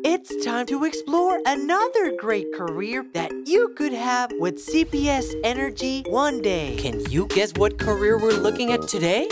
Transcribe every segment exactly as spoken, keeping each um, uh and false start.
It's time to explore another great career that you could have with C P S Energy one day. Can you guess what career we're looking at today?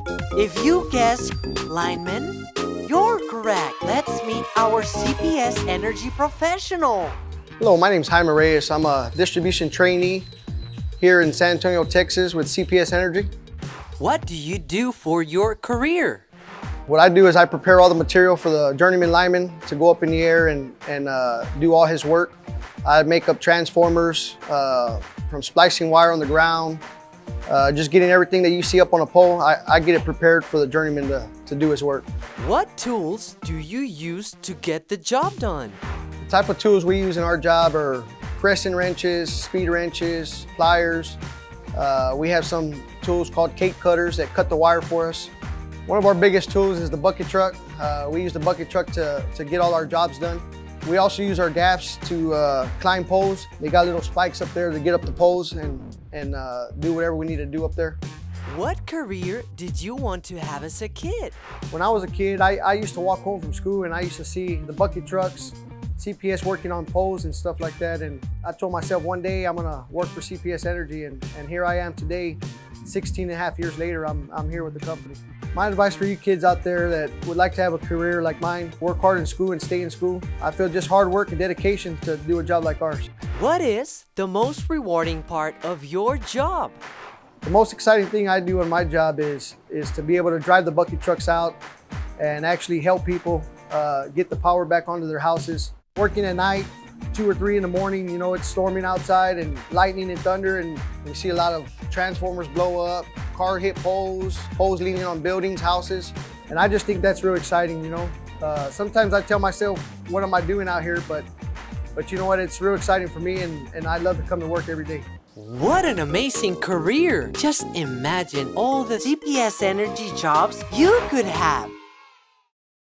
If you guess lineman, you're correct. Let's meet our C P S Energy professional. Hello, my name is Jaime Reyes. I'm a distribution trainee here in San Antonio, Texas with C P S Energy. What do you do for your career? What I do is I prepare all the material for the journeyman lineman to go up in the air and, and uh, do all his work. I make up transformers uh, from splicing wire on the ground, uh, just getting everything that you see up on a pole. I, I get it prepared for the journeyman to, to do his work. What tools do you use to get the job done? The type of tools we use in our job are crescent wrenches, speed wrenches, pliers. Uh, we have some tools called cake cutters that cut the wire for us. One of our biggest tools is the bucket truck. Uh, we use the bucket truck to, to get all our jobs done. We also use our gaffs to uh, climb poles. They got little spikes up there to get up the poles and, and uh, do whatever we need to do up there. What career did you want to have as a kid? When I was a kid, I, I used to walk home from school and I used to see the bucket trucks, C P S working on poles and stuff like that. And I told myself one day I'm gonna work for C P S Energy, and, and here I am today, sixteen and a half years later, I'm, I'm here with the company. My advice for you kids out there that would like to have a career like mine, work hard in school and stay in school. I feel just hard work and dedication to do a job like ours. What is the most rewarding part of your job? The most exciting thing I do in my job is, is to be able to drive the bucket trucks out and actually help people uh, get the power back onto their houses. Working at night, two or three in the morning, you know, it's storming outside and lightning and thunder, and you see a lot of transformers blow up, car hit poles, poles leaning on buildings, houses. And I just think that's real exciting, you know. Uh, sometimes I tell myself, what am I doing out here? But, but you know what, it's real exciting for me, and, and I love to come to work every day. What an amazing career! Just imagine all the C P S Energy jobs you could have.